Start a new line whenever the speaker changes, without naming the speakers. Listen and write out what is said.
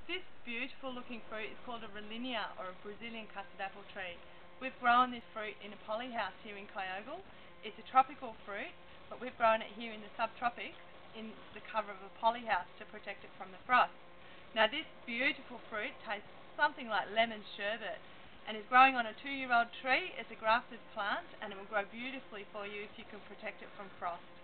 This beautiful looking fruit is called a Rollinia, or a Brazilian custard apple tree. We've grown this fruit in a polyhouse here in Kyogle. It's a tropical fruit, but we've grown it here in the subtropics in the cover of a polyhouse to protect it from the frost. Now this beautiful fruit tastes something like lemon sherbet and is growing on a 2-year-old tree. It's a grafted plant and it will grow beautifully for you if you can protect it from frost.